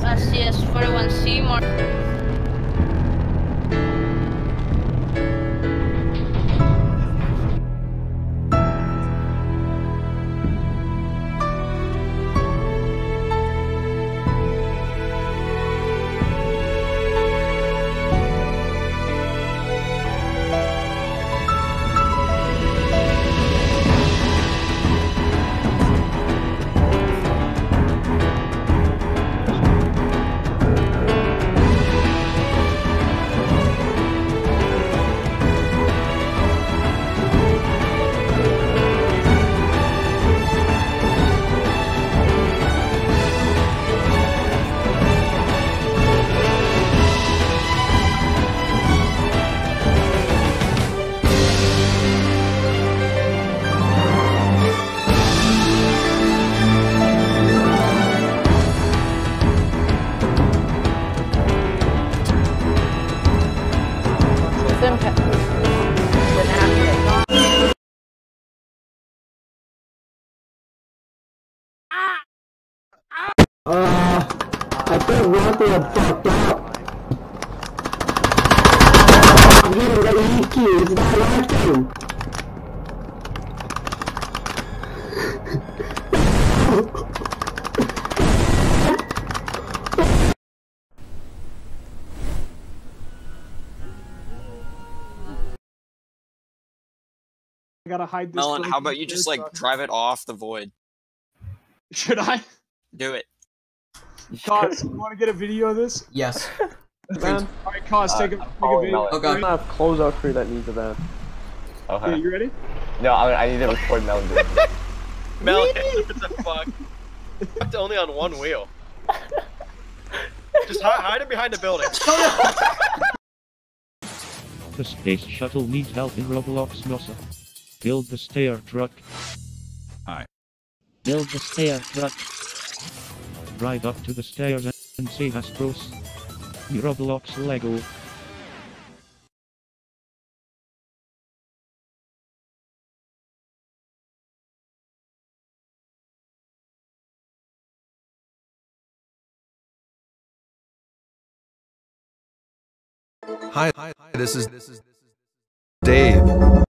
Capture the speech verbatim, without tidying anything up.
S T S forty-one C mark. Uh, I think Rocky had fucked up. I'm getting the E Q, it's not working. I gotta hide this. Melon, how about you just like truck. drive it off the void? Should I? Do it. Cause, you want to get a video of this? Yes. Man. Alright, Cause, take a, take a video. Okay. I have closeout crew that needs a van. Okay, yeah, you ready? No, I, I need to record Melon doing it. Melon, what the fuck? It's only on one wheel. Just hide, hide it behind the building. The space shuttle needs help in Roblox NASA. Build the stair truck. Hi. Build the stair truck. Ride up to the stairs and say Astros. Roblox Lego. Hi, hi, this is this is this is Dave.